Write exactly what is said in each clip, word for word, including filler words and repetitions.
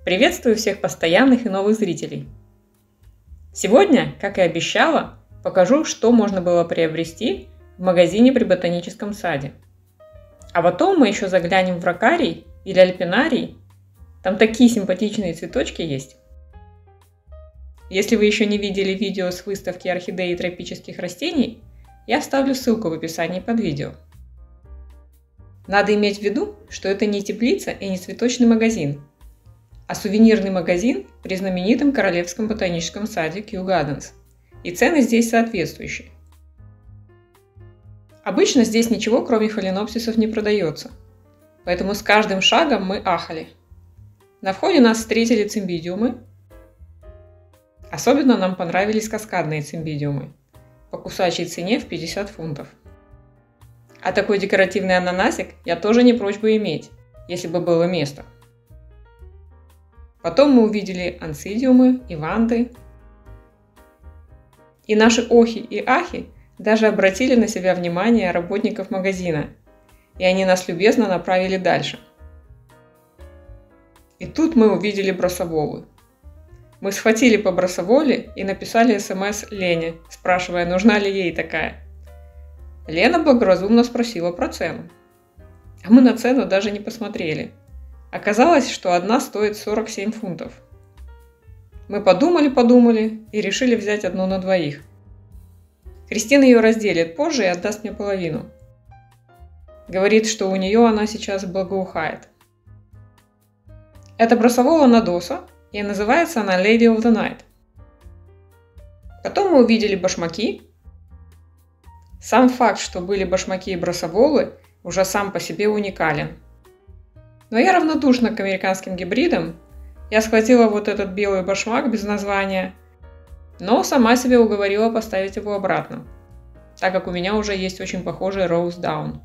Приветствую всех постоянных и новых зрителей! Сегодня, как и обещала, покажу, что можно было приобрести в магазине при Ботаническом саде. А потом мы еще заглянем в рокарий или альпинарий. Там такие симпатичные цветочки есть. Если вы еще не видели видео с выставки орхидей и тропических растений, я оставлю ссылку в описании под видео. Надо иметь в виду, что это не теплица и не цветочный магазин, а сувенирный магазин при знаменитом Королевском ботаническом саде Kew Gardens. И цены здесь соответствующие. Обычно здесь ничего, кроме фаленопсисов, не продается, поэтому с каждым шагом мы ахали. На входе нас встретили цимбидиумы. Особенно нам понравились каскадные цимбидиумы по кусачей цене в пятьдесят фунтов. А такой декоративный ананасик я тоже не прочь бы иметь, если бы было место. Потом мы увидели ансидиумы и ванды. И наши охи и ахи даже обратили на себя внимание работников магазина, и они нас любезно направили дальше. И тут мы увидели бросоволы. Мы схватили по бросоволе и написали смс Лене, спрашивая, нужна ли ей такая. Лена благоразумно спросила про цену. А мы на цену даже не посмотрели. Оказалось, что одна стоит сорок семь фунтов. Мы подумали-подумали и решили взять одну на двоих. Кристина ее разделит позже и отдаст мне половину. Говорит, что у нее она сейчас благоухает. Это бросовола надоса, и называется она Lady of the Night. Потом мы увидели башмаки. Сам факт, что были башмаки и бросоволы, уже сам по себе уникален. Но я равнодушна к американским гибридам. Я схватила вот этот белый башмак без названия, но сама себя уговорила поставить его обратно, так как у меня уже есть очень похожий Rose Down.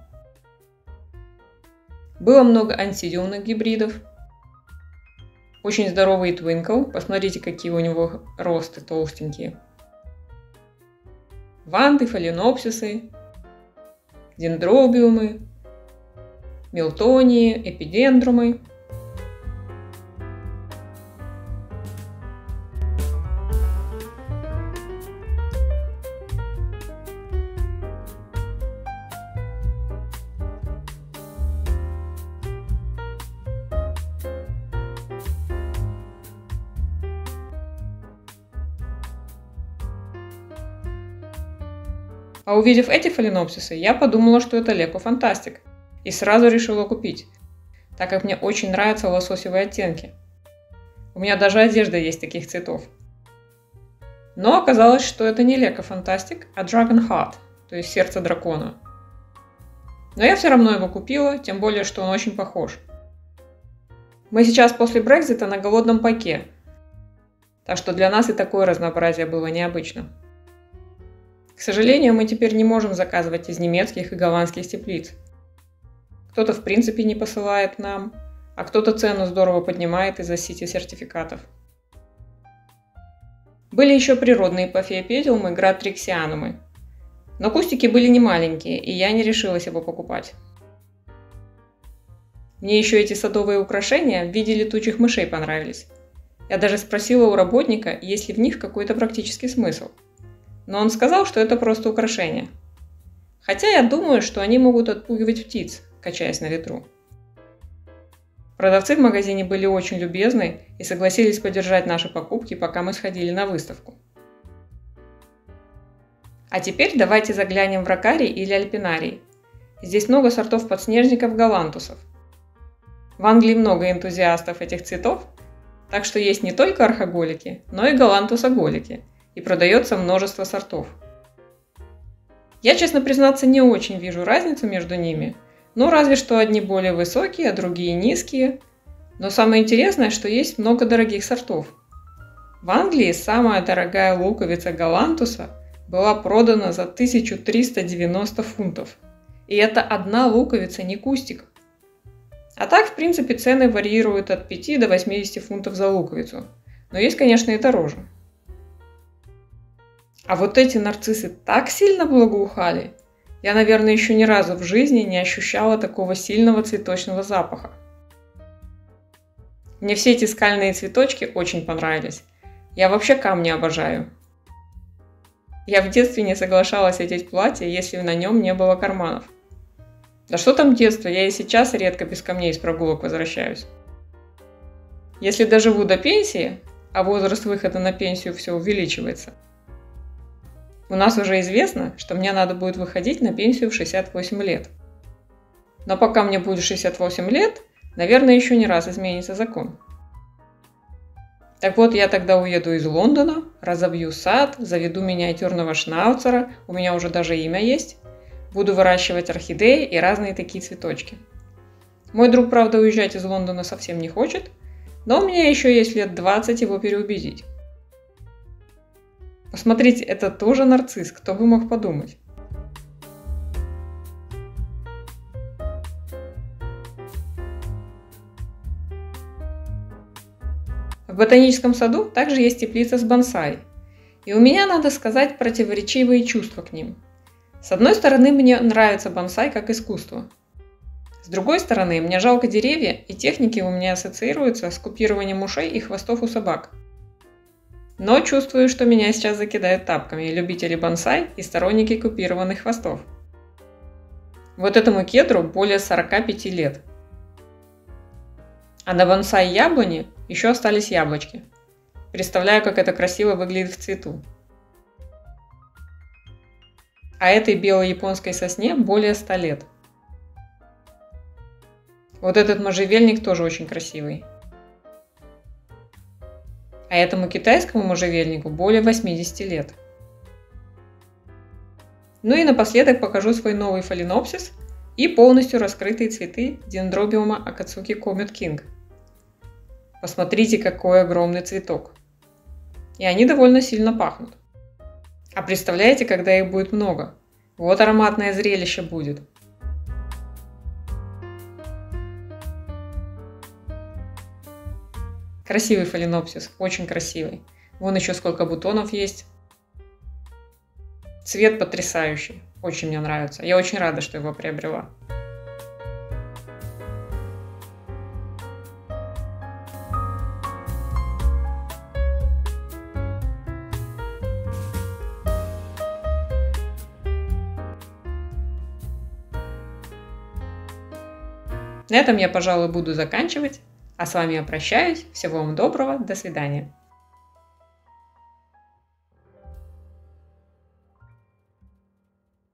Было много ансидиумных гибридов. Очень здоровый Twinkle, посмотрите, какие у него росты толстенькие. Ванды, фаленопсисы, дендробиумы, милтонии, эпидендрумы. А увидев эти фаленопсисы, я подумала, что это Леко Фантастик, и сразу решила купить, так как мне очень нравятся лососевые оттенки. У меня даже одежда есть таких цветов. Но оказалось, что это не Леко Фантастик, а Dragon Heart, то есть сердце дракона. Но я все равно его купила, тем более, что он очень похож. Мы сейчас после Брексита на голодном пайке, так что для нас и такое разнообразие было необычно. К сожалению, мы теперь не можем заказывать из немецких и голландских теплиц. Кто-то в принципе не посылает нам, а кто-то цену здорово поднимает из-за сити-сертификатов. Были еще природные пафиопедиумы гратриксианумы, но кустики были не маленькие, и я не решилась его покупать. Мне еще эти садовые украшения в виде летучих мышей понравились. Я даже спросила у работника, есть ли в них какой-то практический смысл. Но он сказал, что это просто украшение. Хотя я думаю, что они могут отпугивать птиц, качаясь на ветру. Продавцы в магазине были очень любезны и согласились поддержать наши покупки, пока мы сходили на выставку. А теперь давайте заглянем в рокарий или альпинарий. Здесь много сортов подснежников галантусов. В Англии много энтузиастов этих цветов, так что есть не только архоголики, но и галантусоголики. И продается множество сортов. Я, честно признаться, не очень вижу разницу между ними, ну разве что одни более высокие, а другие низкие. Но самое интересное, что есть много дорогих сортов. В Англии самая дорогая луковица галантуса была продана за тысячу триста девяносто фунтов. И это одна луковица, не кустик. А так, в принципе, цены варьируют от пяти до восьмидесяти фунтов за луковицу. Но есть, конечно, и дороже. А вот эти нарциссы так сильно благоухали, я, наверное, еще ни разу в жизни не ощущала такого сильного цветочного запаха. Мне все эти скальные цветочки очень понравились. Я вообще камни обожаю. Я в детстве не соглашалась одеть платье, если на нем не было карманов. Да что там детство, я и сейчас редко без камней с прогулок возвращаюсь. Если доживу до пенсии, а возраст выхода на пенсию все увеличивается, у нас уже известно, что мне надо будет выходить на пенсию в шестьдесят восемь лет. Но пока мне будет шестьдесят восемь лет, наверное, еще не раз изменится закон. Так вот, я тогда уеду из Лондона, разобью сад, заведу миниатюрного шнауцера, у меня уже даже имя есть, буду выращивать орхидеи и разные такие цветочки. Мой друг, правда, уезжать из Лондона совсем не хочет, но у меня еще есть лет двадцать его переубедить. Посмотрите, это тоже нарцисс, кто бы мог подумать. В ботаническом саду также есть теплица с бонсай. И у меня, надо сказать, противоречивые чувства к ним. С одной стороны, мне нравится бонсай как искусство. С другой стороны, мне жалко деревья, и техники у меня ассоциируются с купированием ушей и хвостов у собак. Но чувствую, что меня сейчас закидают тапками любители бонсай и сторонники купированных хвостов. Вот этому кедру более сорока пяти лет. А на бонсай яблони еще остались яблочки. Представляю, как это красиво выглядит в цвету. А этой белой японской сосне более ста лет. Вот этот можжевельник тоже очень красивый. А этому китайскому можжевельнику более восьмидесяти лет. Ну и напоследок покажу свой новый фаленопсис и полностью раскрытые цветы дендробиума Акацуки Comet King. Посмотрите, какой огромный цветок. И они довольно сильно пахнут. А представляете, когда их будет много? Вот ароматное зрелище будет. Красивый фаленопсис, очень красивый. Вон еще сколько бутонов есть. Цвет потрясающий, очень мне нравится. Я очень рада, что его приобрела. На этом я, пожалуй, буду заканчивать. А с вами я прощаюсь. Всего вам доброго. До свидания.